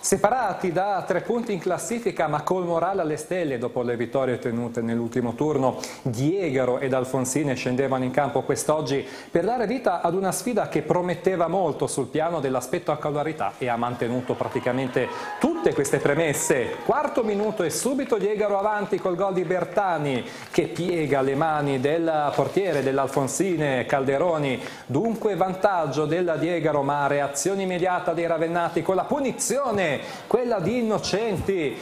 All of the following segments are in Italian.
Separati da 3 punti in classifica ma col morale alle stelle dopo le vittorie ottenute nell'ultimo turno, Diegaro ed Alfonsine scendevano in campo quest'oggi per dare vita ad una sfida che prometteva molto sul piano della spettacolarità e ha mantenuto praticamente tutte queste premesse. Quarto minuto e subito Diegaro avanti col gol di Bertani che piega le mani del portiere dell'Alfonsine Calderoni. Dunque vantaggio della Diegaro ma reazione immediata dei ravennati con la punizione, quella di Innocenti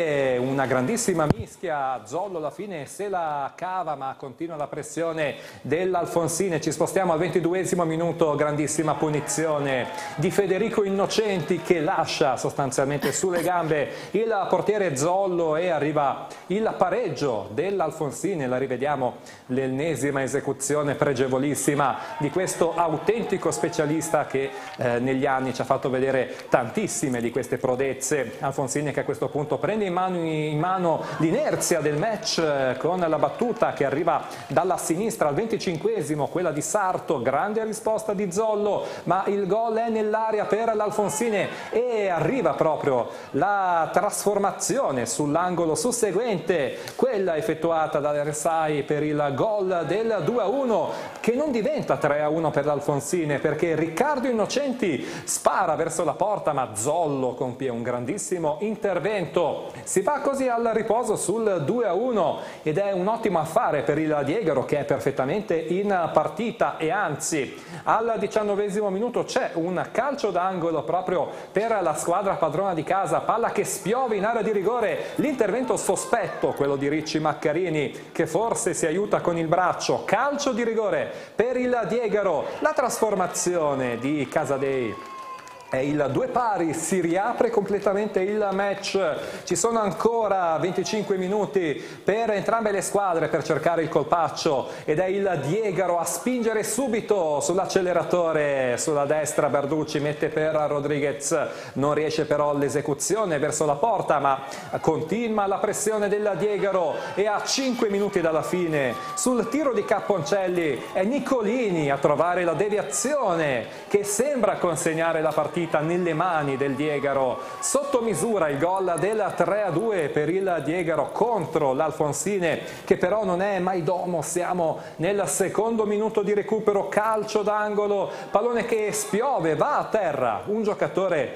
e una grandissima mischia. Zollo alla fine se la cava ma continua la pressione dell'Alfonsine. Ci spostiamo al 22esimo minuto, grandissima punizione di Federico Innocenti che lascia sostanzialmente sulle gambe il portiere Zollo e arriva il pareggio dell'Alfonsine. La rivediamo, l'ennesima esecuzione pregevolissima di questo autentico specialista che negli anni ci ha fatto vedere tantissime di queste prodezze. Alfonsine che a questo punto prende in mano l'inerzia del match con la battuta che arriva dalla sinistra al 25esimo, quella di Sarto, grande risposta di Zollo, ma il gol è nell'area per l'Alfonsine e arriva proprio la trasformazione sull'angolo susseguente, quella effettuata da Resai per il gol del 2-1 che non diventa 3-1 per l'Alfonsine perché Riccardo Innocenti spara verso la porta ma Zollo compie un grandissimo intervento. Si va così al riposo sul 2-1 ed è un ottimo affare per il Diegaro che è perfettamente in partita e anzi al 19esimo minuto c'è un calcio d'angolo proprio per la squadra padrona di casa, palla che spiove in area di rigore, l'intervento sospetto, quello di Ricci Maccarini che forse si aiuta con il braccio, calcio di rigore per il Diegaro, la trasformazione di Casadei. È il 2-2, si riapre completamente il match, ci sono ancora 25 minuti per entrambe le squadre per cercare il colpaccio ed è il Diegaro a spingere subito sull'acceleratore sulla destra. Berducci mette per Rodriguez, non riesce però l'esecuzione verso la porta ma continua la pressione del Diegaro e a 5 minuti dalla fine sul tiro di Capponcelli è Nicolini a trovare la deviazione che sembra consegnare la partita nelle mani del Diegaro. Sotto misura il gol del 3-2 per il Diegaro contro l'Alfonsine che però non è mai domo. Siamo nel secondo minuto di recupero, calcio d'angolo, pallone che spiove, va a terra un giocatore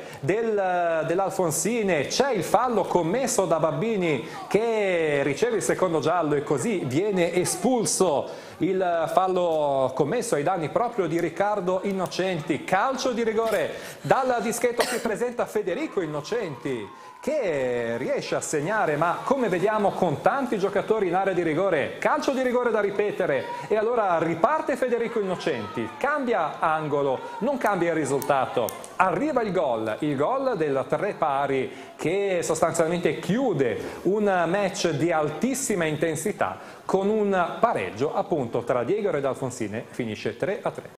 dell'Alfonsine, c'è il fallo commesso da Babbini che riceve il secondo giallo e così viene espulso. Il fallo commesso ai danni proprio di Riccardo Innocenti, calcio di rigore dal dischetto si presenta Federico Innocenti che riesce a segnare ma come vediamo con tanti giocatori in area di rigore, calcio di rigore da ripetere e allora riparte Federico Innocenti, cambia angolo, non cambia il risultato, arriva il gol del 3-2 che sostanzialmente chiude un match di altissima intensità con un pareggio appunto tra Diegaro ed Alfonsine, finisce 3-3.